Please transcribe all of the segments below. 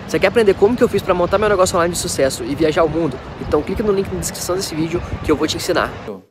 Você quer aprender como que eu fiz para montar meu negócio online de sucesso e viajar o mundo? Então clica no link na descrição desse vídeo que eu vou te ensinar.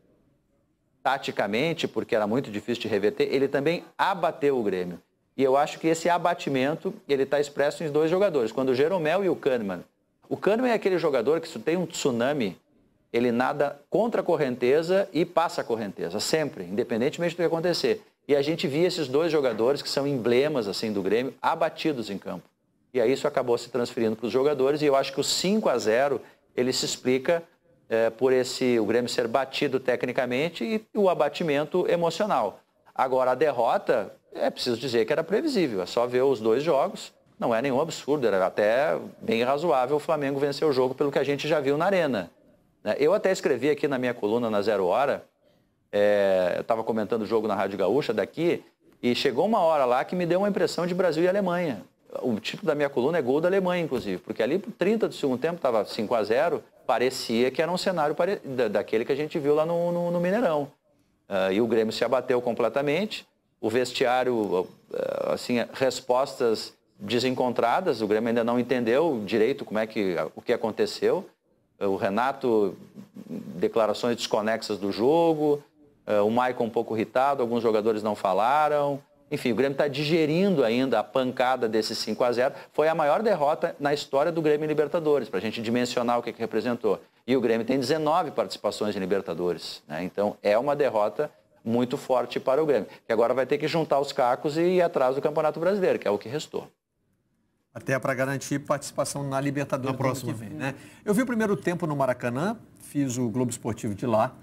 Taticamente, porque era muito difícil de reverter, ele também abateu o Grêmio. E eu acho que esse abatimento, ele está expresso em dois jogadores, quando o Jeromel e o Kahneman. O Kahneman é aquele jogador que se tem um tsunami, ele nada contra a correnteza e passa a correnteza, sempre, independentemente do que acontecer. E a gente via esses dois jogadores, que são emblemas assim do Grêmio, abatidos em campo. E aí isso acabou se transferindo para os jogadores, e eu acho que o 5-0, ele se explica por o Grêmio ser batido tecnicamente e o abatimento emocional. Agora, a derrota, é preciso dizer que era previsível, é só ver os dois jogos, não é nenhum absurdo, era até bem razoável o Flamengo vencer o jogo pelo que a gente já viu na Arena. Eu até escrevi aqui na minha coluna na 0 Hora, eu estava comentando o jogo na Rádio Gaúcha daqui, e chegou uma hora lá que me deu uma impressão de Brasil e Alemanha. O título da minha coluna é gol da Alemanha, inclusive, porque ali por 30 do segundo tempo estava 5-0, parecia que era um cenário daquele que a gente viu lá no Mineirão. E o Grêmio se abateu completamente, o vestiário, assim, respostas desencontradas, o Grêmio ainda não entendeu direito o que aconteceu. O Renato, declarações desconexas do jogo, o Maicon um pouco irritado, alguns jogadores não falaram. Enfim, o Grêmio está digerindo ainda a pancada desse 5-0. Foi a maior derrota na história do Grêmio em Libertadores, para a gente dimensionar o que representou. E o Grêmio tem 19 participações em Libertadores, né? Então é uma derrota muito forte para o Grêmio, que agora vai ter que juntar os cacos e ir atrás do Campeonato Brasileiro, que é o que restou. Até para garantir participação na Libertadores na próxima que vem, né? Eu vi o primeiro tempo no Maracanã, fiz o Globo Esportivo de lá,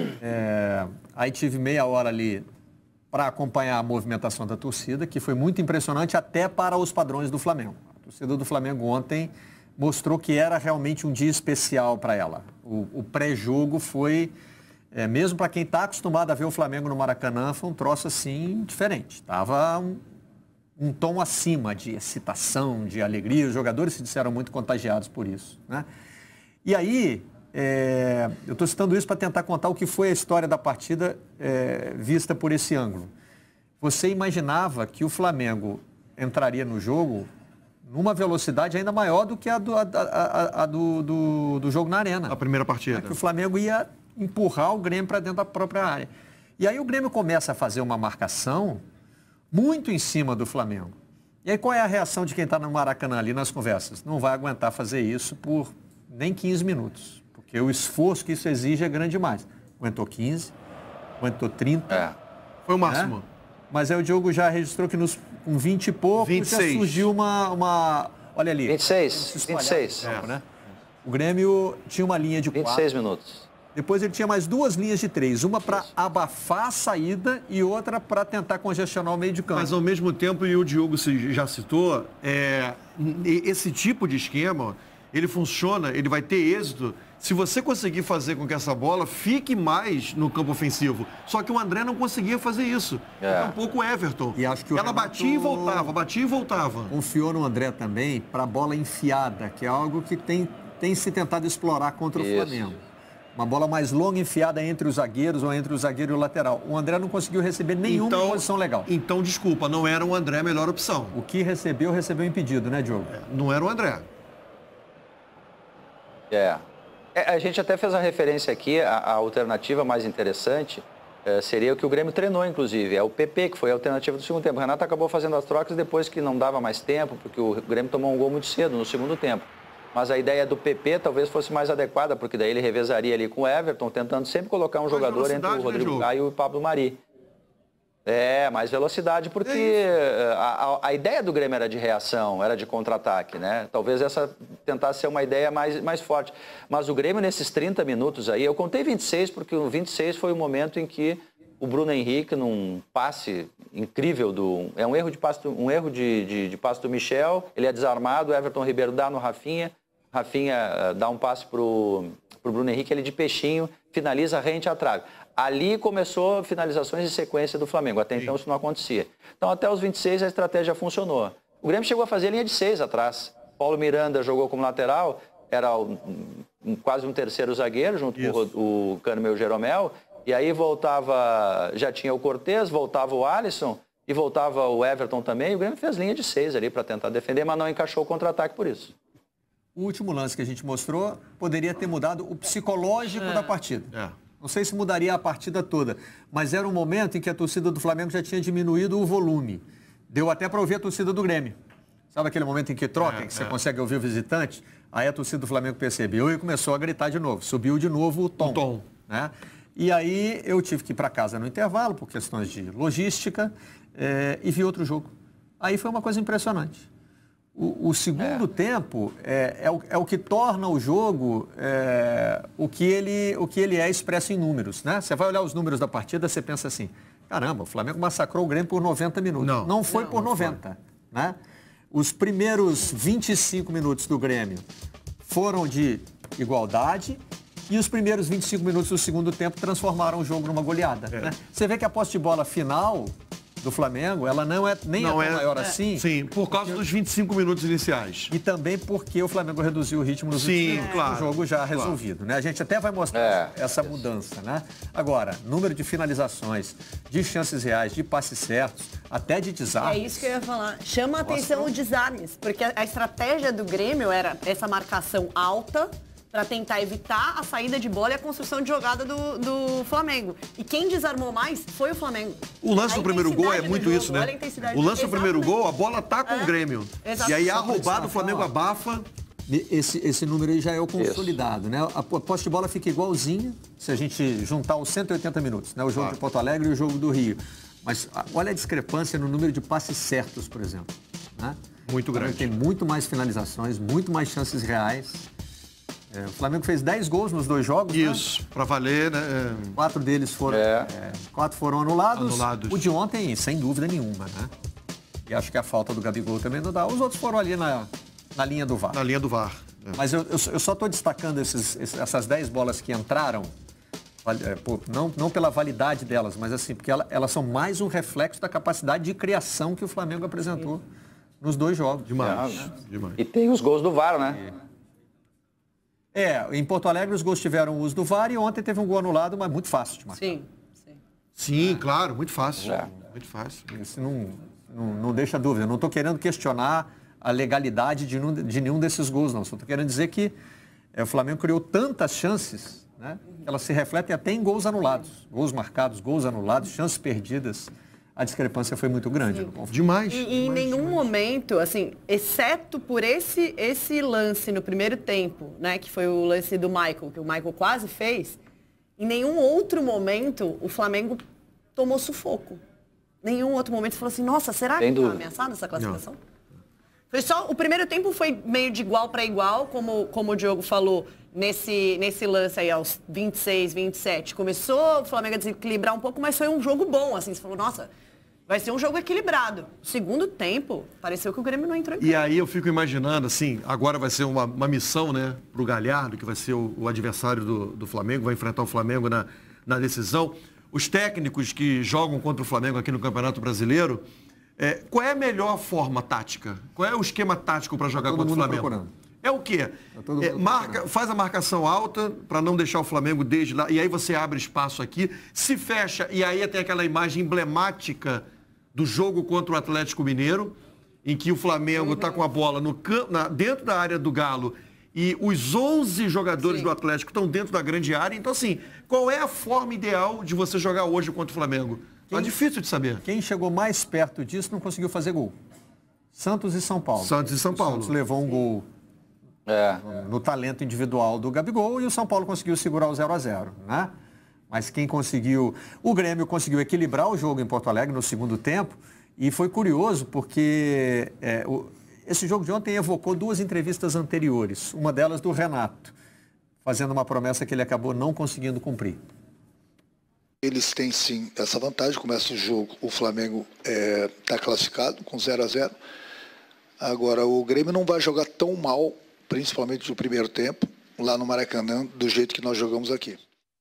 aí tive meia hora ali para acompanhar a movimentação da torcida, que foi muito impressionante até para os padrões do Flamengo. A torcida do Flamengo ontem mostrou que era realmente um dia especial para ela. O pré-jogo foi, mesmo para quem está acostumado a ver o Flamengo no Maracanã, foi um troço assim diferente. Estava um tom acima de excitação, de alegria. Os jogadores se disseram muito contagiados por isso, né? E aí, eu estou citando isso para tentar contar o que foi a história da partida vista por esse ângulo. Você imaginava que o Flamengo entraria no jogo numa velocidade ainda maior do que a do jogo na Arena. A primeira partida. Que o Flamengo ia empurrar o Grêmio para dentro da própria área. E aí o Grêmio começa a fazer uma marcação muito em cima do Flamengo. E aí qual é a reação de quem está no Maracanã ali nas conversas? Não vai aguentar fazer isso por nem 15 minutos. Porque o esforço que isso exige é grande demais. Aguentou 15, aguentou 30. Foi o máximo. Né? Mas aí o Diogo já registrou que com 20 e pouco 26. já surgiu uma... Olha ali. 26. Né? O Grêmio tinha uma linha de 26 4. minutos. Depois ele tinha mais duas linhas de 3. Uma para abafar a saída e outra para tentar congestionar o meio de campo. Mas ao mesmo tempo, e o Diogo já citou, esse tipo de esquema, ele funciona, ele vai ter êxito se você conseguir fazer com que essa bola fique mais no campo ofensivo. Só que o André não conseguia fazer isso. É um pouco o Everton. E acho que ela batia e voltava. Confiou no André também para a bola enfiada, que é algo que tem se tentado explorar contra o Flamengo. Uma bola mais longa enfiada entre os zagueiros ou entre o zagueiro e o lateral. O André não conseguiu receber nenhuma posição legal. Então, desculpa, não era o André a melhor opção. O que recebeu impedido, né, Diogo? Não era o André. A gente até fez uma referência aqui, a alternativa mais interessante seria o que o Grêmio treinou, inclusive. É o PP, que foi a alternativa do segundo tempo. O Renato acabou fazendo as trocas depois que não dava mais tempo, porque o Grêmio tomou um gol muito cedo, no segundo tempo. Mas a ideia do PP talvez fosse mais adequada, porque daí ele revezaria ali com o Everton, tentando sempre colocar um jogador entre o Rodrigo Caio e o Pablo Mari. Mais velocidade, porque a ideia do Grêmio era de reação, era de contra-ataque, né? Talvez essa tentasse ser uma ideia mais forte. Mas o Grêmio, nesses 30 minutos aí, eu contei 26, porque o 26 foi o momento em que o Bruno Henrique, num passe incrível, um erro de passe do Michel, ele é desarmado, o Everton Ribeiro dá no Rafinha dá um passe pro Bruno Henrique, ele de peixinho, finaliza rente à trave. Ali começou finalizações de sequência do Flamengo. Até então isso não acontecia. Então até os 26 a estratégia funcionou. O Grêmio chegou a fazer linha de 6 atrás. Paulo Miranda jogou como lateral, era quase um terceiro zagueiro, junto com o Kahneman e o Jeromel. E aí voltava, já tinha o Cortez, voltava o Alisson. e voltava o Everton também, o Grêmio fez linha de 6 ali para tentar defender, mas não encaixou o contra-ataque por isso. O último lance que a gente mostrou poderia ter mudado o psicológico da partida. Não sei se mudaria a partida toda, mas era um momento em que a torcida do Flamengo já tinha diminuído o volume. Deu até para ouvir a torcida do Grêmio. Sabe aquele momento em que troca, que você consegue ouvir o visitante? Aí a torcida do Flamengo percebeu e começou a gritar de novo. Subiu de novo o tom. Né? E aí eu tive que ir para casa no intervalo, por questões de logística, e vi outro jogo. Aí foi uma coisa impressionante. O segundo tempo é o que torna o jogo o que ele é expresso em números. Né? Você vai olhar os números da partida, você pensa assim, caramba, o Flamengo massacrou o Grêmio por 90 minutos. Não foi por 90. Né? Os primeiros 25 minutos do Grêmio foram de igualdade e os primeiros 25 minutos do segundo tempo transformaram o jogo numa goleada. Né? Você vê que a posse de bola final do Flamengo, ela não é nem tão maior assim. Sim, por causa dos 25 minutos iniciais. E também porque o Flamengo reduziu o ritmo nos últimos minutos, o jogo já resolvido. Né? A gente até vai mostrar essa mudança. Né? Agora, número de finalizações, de chances reais, de passes certos, até de desarmes. É isso que eu ia falar. Chama a atenção os desarmes, porque a estratégia do Grêmio era essa marcação alta, para tentar evitar a saída de bola e a construção de jogada do Flamengo. E quem desarmou mais foi o Flamengo. O lance do primeiro gol é muito isso, né? O lance do primeiro gol, a bola tá com o Grêmio. E aí a roubada, o Flamengo abafa. Esse número aí já é o consolidado, né? A posse de bola fica igualzinha se a gente juntar os 180 minutos, né? O jogo de Porto Alegre e o jogo do Rio. Mas olha a discrepância no número de passes certos, por exemplo. Né? Muito grande. Tem muito mais finalizações, muito mais chances reais. O Flamengo fez 10 gols nos 2 jogos. Isso, para valer, né? 4 deles foram, 4 foram anulados. O de ontem, sem dúvida nenhuma, né? E acho que a falta do Gabigol também não dá. Os outros foram ali na linha do VAR. Na linha do VAR. Mas eu só estou destacando essas 10 bolas que entraram, não pela validade delas, mas assim, porque elas são mais um reflexo da capacidade de criação que o Flamengo apresentou nos 2 jogos. Demais. E tem os gols do VAR, né? Em Porto Alegre os gols tiveram o uso do VAR e ontem teve um gol anulado, mas muito fácil de marcar. Sim, claro, muito fácil. Muito fácil. Isso não deixa dúvida. Eu não estou querendo questionar a legalidade de nenhum desses gols, não. Só estou querendo dizer que o Flamengo criou tantas chances, né? Elas se refletem até em gols anulados. Gols marcados, gols anulados, chances perdidas. A discrepância foi muito grande. Demais. E em nenhum momento, assim, exceto por esse lance no primeiro tempo, né, que foi o lance do Michael, que o Michael quase fez, em nenhum outro momento o Flamengo tomou sufoco. Nenhum outro momento falou assim, nossa, será que está ameaçada essa classificação? Foi só, o primeiro tempo foi meio de igual para igual, como o Diogo falou, nesse lance aí aos 26, 27. Começou o Flamengo a desequilibrar um pouco, mas foi um jogo bom, assim, você falou, nossa, vai ser um jogo equilibrado. Segundo tempo, pareceu que o Grêmio não entrou em campo. E aí eu fico imaginando, assim, agora vai ser uma missão, né, pro Galhardo, que vai ser o adversário do Flamengo, vai enfrentar o Flamengo na decisão. Os técnicos que jogam contra o Flamengo aqui no Campeonato Brasileiro, qual é a melhor forma tática? Qual é o esquema tático para jogar contra o Flamengo? Procurando. É o quê? Faz a marcação alta para não deixar o Flamengo desde lá, e aí você abre espaço aqui, se fecha, e aí tem aquela imagem emblemática do jogo contra o Atlético Mineiro, em que o Flamengo está com a bola dentro da área do Galo e os 11 jogadores do Atlético estão dentro da grande área. Então, assim, qual é a forma ideal de você jogar hoje contra o Flamengo? É difícil de saber. Quem chegou mais perto disso não conseguiu fazer gol. Santos e São Paulo. Santos e São Paulo. O Santos levou um gol no talento individual do Gabigol e o São Paulo conseguiu segurar o 0-0, né? Mas quem conseguiu... O Grêmio conseguiu equilibrar o jogo em Porto Alegre no segundo tempo e foi curioso porque esse jogo de ontem evocou 2 entrevistas anteriores, uma delas do Renato, fazendo uma promessa que ele acabou não conseguindo cumprir. Eles têm sim essa vantagem, começa o jogo, o Flamengo está classificado com 0-0. Agora, o Grêmio não vai jogar tão mal, principalmente no primeiro tempo, lá no Maracanã, do jeito que nós jogamos aqui.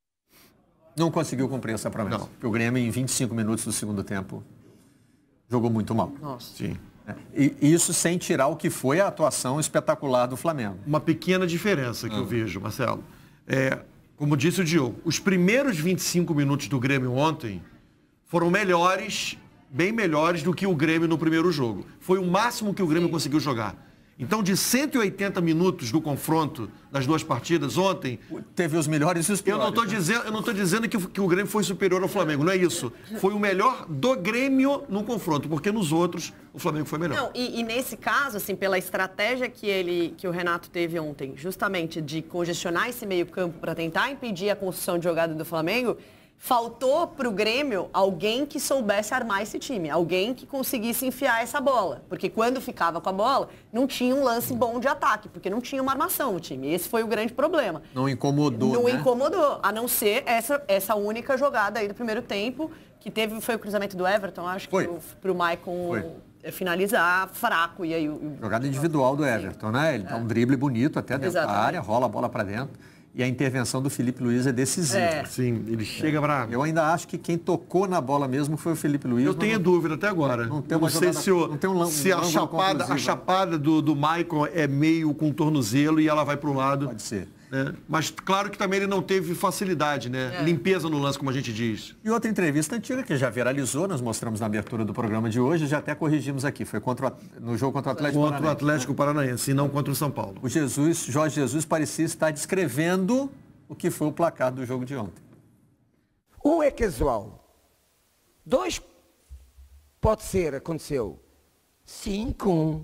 Não conseguiu cumprir essa promessa. Não. Porque o Grêmio, em 25 minutos do segundo tempo, jogou muito mal. Nossa. Sim. E isso sem tirar o que foi a atuação espetacular do Flamengo. Uma pequena diferença que eu vejo, Marcelo. Como disse o Diogo, os primeiros 25 minutos do Grêmio ontem foram melhores bem melhores do que o Grêmio no primeiro jogo. Foi o máximo que o Grêmio conseguiu jogar. Então, de 180 minutos do confronto das duas partidas, ontem... Teve os melhores e os piores. Eu não estou dizendo que o Grêmio foi superior ao Flamengo, não é isso. Foi o melhor do Grêmio no confronto, porque nos outros o Flamengo foi melhor. Não, e nesse caso, assim, pela estratégia que o Renato teve ontem, justamente de congestionar esse meio campo para tentar impedir a construção de jogada do Flamengo... Faltou para o Grêmio alguém que soubesse armar esse time, alguém que conseguisse enfiar essa bola. Porque quando ficava com a bola, não tinha um lance bom de ataque, porque não tinha uma armação o time. Esse foi o grande problema. Não incomodou, Não né? incomodou, a não ser essa única jogada aí do primeiro tempo, que foi o cruzamento do Everton, acho que para o Maicon finalizar fraco. E aí, jogada individual do Everton, né? Ele dá um drible bonito até dentro da área, rola a bola para dentro. E a intervenção do Felipe Luiz é decisiva. Sim, ele chega para... Eu ainda acho que quem tocou na bola mesmo foi o Felipe Luiz. Eu tenho dúvida até agora. Não tem uma sei jogada, se a chapada do Maicon é meio com tornozelo e ela vai para o lado. Pode ser. Né? Mas claro que também ele não teve facilidade, né? Limpeza no lance, como a gente diz. E outra entrevista antiga que já viralizou, nós mostramos na abertura do programa de hoje, já até corrigimos aqui, foi no jogo contra o Atlético Paranaense. Contra o Atlético Paranaense, e não contra o São Paulo. O Jorge Jesus parecia estar descrevendo o que foi o placar do jogo de ontem. Um é casual. 2 pode ser, aconteceu. 5.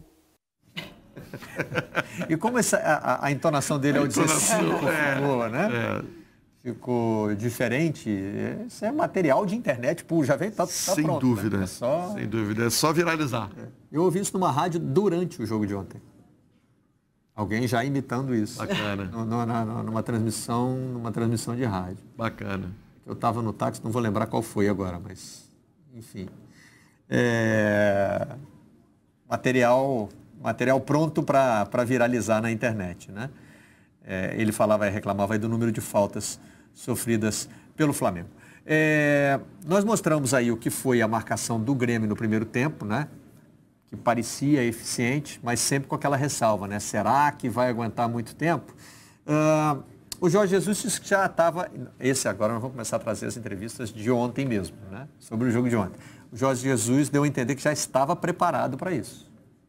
E como a entonação dele ao dizer 5 ficou, né? Ficou diferente. Isso é material de internet puro, já vem, tá sem pronto. Dúvida, né? Sem dúvida, é só viralizar. Eu ouvi isso numa rádio durante o jogo de ontem. Alguém já imitando isso. Bacana. Numa transmissão de rádio. Bacana. Eu estava no táxi, não vou lembrar qual foi agora, mas enfim. Material pronto para viralizar na internet, né? Ele reclamava aí do número de faltas sofridas pelo Flamengo. Nós mostramos aí o que foi a marcação do Grêmio no primeiro tempo, né? Que parecia eficiente, mas sempre com aquela ressalva, né? Será que vai aguentar muito tempo? O Jorge Jesus já estava... Agora nós vamos começar a trazer as entrevistas de ontem mesmo, né? Sobre o jogo de ontem. O Jorge Jesus deu a entender que já estava preparado para isso.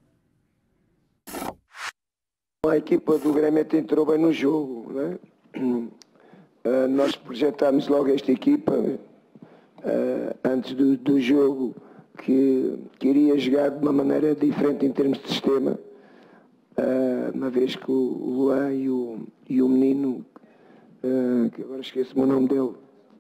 A equipa do Grêmio entrou bem no jogo, né? Nós projetámos logo esta equipa antes do jogo que iria jogar de uma maneira diferente em termos de sistema, uma vez que o Luan e o menino, que agora esqueço o nome dele,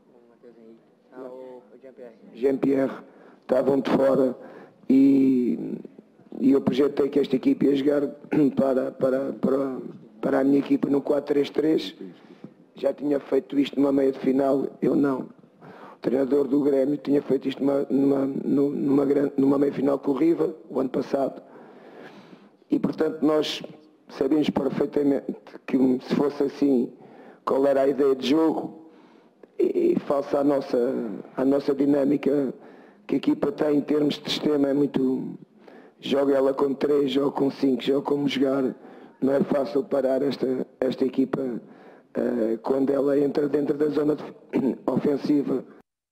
Jean-Pierre, estavam de fora e eu projetei que esta equipa ia jogar para a minha equipa no 4-3-3. Já tinha feito isto numa meia de final, eu não. O treinador do Grêmio tinha feito isto numa meia final com o Riva, o ano passado. E, portanto, nós sabíamos perfeitamente que se fosse assim, qual era a ideia de jogo e face à nossa dinâmica que a equipa tem em termos de sistema, é muito... Joga ela com 3, joga com 5, joga como jogar. Não é fácil parar esta equipa quando ela entra dentro da zona ofensiva.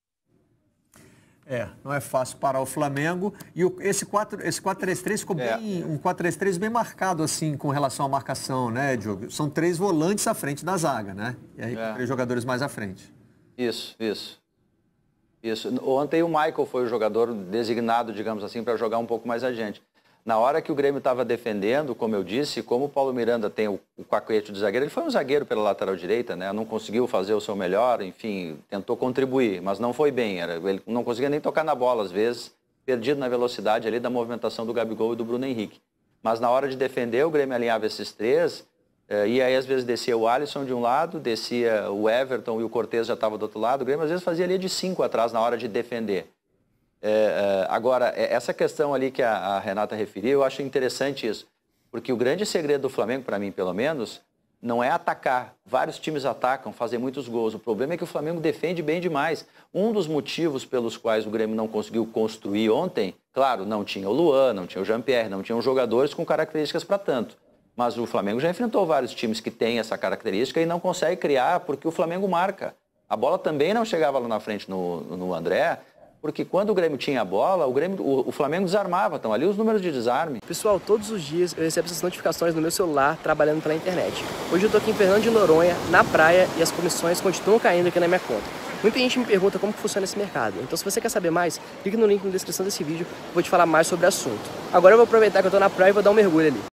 Não é fácil parar o Flamengo. E esse 4-3-3 ficou bem, um 4-3-3 bem marcado, assim, com relação à marcação, né, Diogo? São 3 volantes à frente da zaga, né? E aí 3 jogadores mais à frente. Isso. Ontem o Michael foi o jogador designado, digamos assim, para jogar um pouco mais adiante. Na hora que o Grêmio estava defendendo, como eu disse, como o Paulo Miranda tem o cacuete de zagueiro, ele foi um zagueiro pela lateral direita, né? Não conseguiu fazer o seu melhor, enfim, tentou contribuir, mas não foi bem. Ele não conseguia nem tocar na bola, às vezes, perdido na velocidade ali da movimentação do Gabigol e do Bruno Henrique. Mas na hora de defender, o Grêmio alinhava esses 3, e aí às vezes descia o Alisson de um lado, descia o Everton e o Cortez já estava do outro lado. O Grêmio às vezes fazia ali de 5 atrás na hora de defender. Agora, essa questão ali que a Renata referiu, eu acho interessante isso. Porque o grande segredo do Flamengo, para mim pelo menos, não é atacar. Vários times atacam, fazem muitos gols. O problema é que o Flamengo defende bem demais. Um dos motivos pelos quais o Grêmio não conseguiu construir ontem, claro, não tinha o Luan, não tinha o Jean-Pierre, não tinham jogadores com características para tanto. Mas o Flamengo já enfrentou vários times que têm essa característica e não consegue criar porque o Flamengo marca. A bola também não chegava lá na frente no André, Porque quando o Grêmio tinha a bola, o Flamengo desarmava. Estão ali os números de desarme. Pessoal, todos os dias eu recebo essas notificações no meu celular trabalhando pela internet. Hoje eu tô aqui em Fernando de Noronha, na praia, e as comissões continuam caindo aqui na minha conta. Muita gente me pergunta como que funciona esse mercado. Então se você quer saber mais, clique no link na descrição desse vídeo, eu vou te falar mais sobre o assunto. Agora eu vou aproveitar que eu tô na praia e vou dar um mergulho ali.